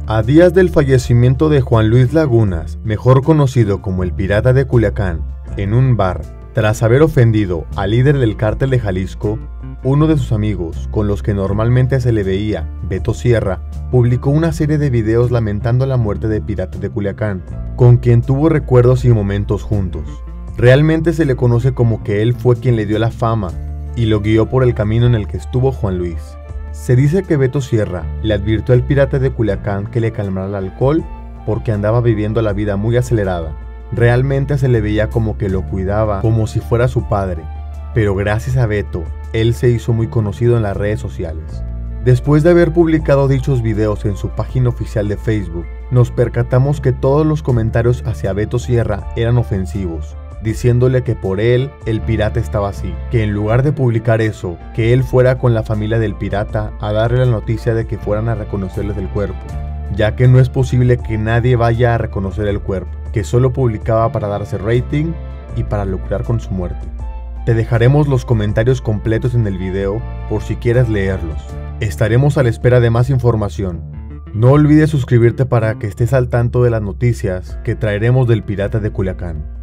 A días del fallecimiento de Juan Luis Lagunas, mejor conocido como el Pirata de Culiacán, en un bar, tras haber ofendido al líder del cártel de Jalisco, uno de sus amigos, con los que normalmente se le veía, Beto Sierra, publicó una serie de videos lamentando la muerte de Pirata de Culiacán, con quien tuvo recuerdos y momentos juntos. Realmente se le conoce como que él fue quien le dio la fama y lo guió por el camino en el que estuvo Juan Luis. Se dice que Beto Sierra le advirtió al Pirata de Culiacán que le calmara el alcohol porque andaba viviendo la vida muy acelerada. Realmente se le veía como que lo cuidaba como si fuera su padre, pero gracias a Beto, él se hizo muy conocido en las redes sociales. Después de haber publicado dichos videos en su página oficial de Facebook, nos percatamos que todos los comentarios hacia Beto Sierra eran ofensivos, diciéndole que por él el pirata estaba así, que en lugar de publicar eso, que él fuera con la familia del pirata a darle la noticia de que fueran a reconocerles el cuerpo, ya que no es posible que nadie vaya a reconocer el cuerpo, que solo publicaba para darse rating y para lucrar con su muerte. Te dejaremos los comentarios completos en el video por si quieres leerlos. Estaremos a la espera de más información. No olvides suscribirte para que estés al tanto de las noticias que traeremos del Pirata de Culiacán.